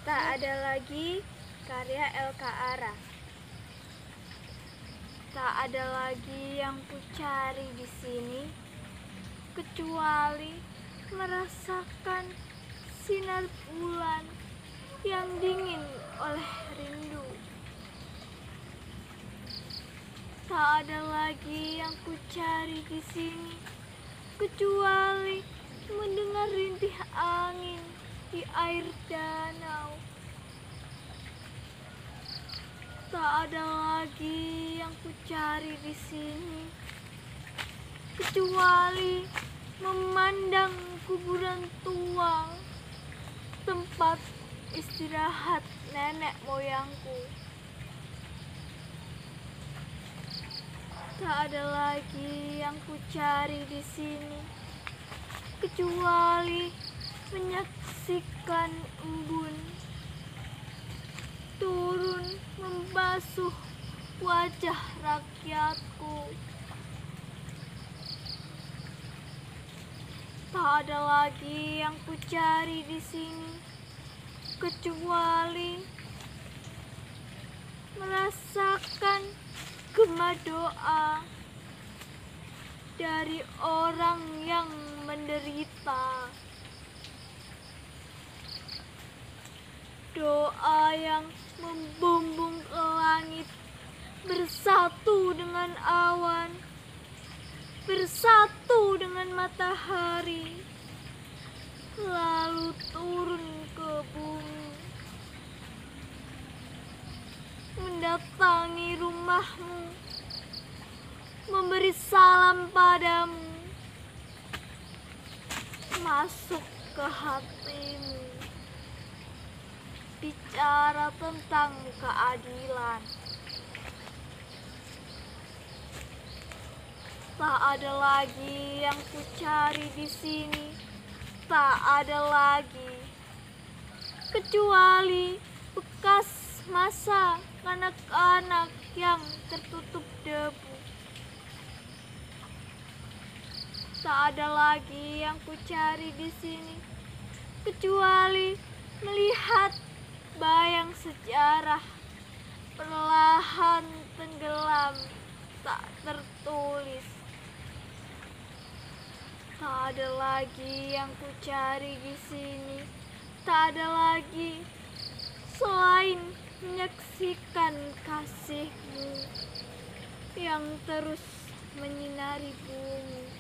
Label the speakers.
Speaker 1: Tak ada lagi karya LK Ara. Tak ada lagi yang kucari di sini kecuali merasakan sinar bulan yang dingin oleh rindu. Tak ada lagi yang kucari di sini kecuali mendengar rintih angin di air danau. Tak ada lagi yang kucari di sini kecuali memandang kuburan tua, tempat istirahat nenek moyangku. Tak ada lagi yang kucari di sini kecuali menyaksikan embun turun membasuh wajah rakyatku. Tak ada lagi yang kucari di sini kecuali merasakan gema doa dari orang yang menderita. Doa yang membumbung ke langit, bersatu dengan awan, bersatu dengan matahari, lalu turun ke bumi, mendatangi rumahmu, memberi salam padamu, masuk ke hatimu, bicara tentang keadilan. Tak ada lagi yang kucari di sini, tak ada lagi kecuali bekas masa kanak-kanak yang tertutup debu. Tak ada lagi yang kucari di sini kecuali melihat bayang sejarah perlahan tenggelam tak tertulis. Tak ada lagi yang kucari di sini, tak ada lagi selain menyaksikan kasihmu yang terus menyinari bumi.